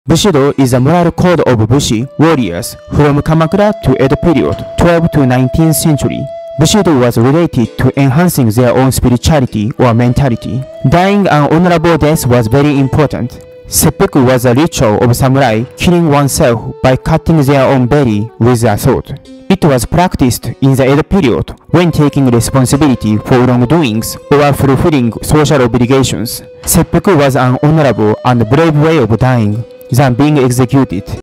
Bushido is a moral code of Bushi warriors from Kamakura to Edo period, 12th to 19th century. Bushido was related to enhancing their own spirituality or mentality. Dying an honorable death was very important. Seppuku was a ritual of samurai killing oneself by cutting their own belly with a sword. It was practiced in the Edo period when taking responsibility for wrongdoings or fulfilling social obligations. Seppuku was an honorable and brave way of dying than being executed.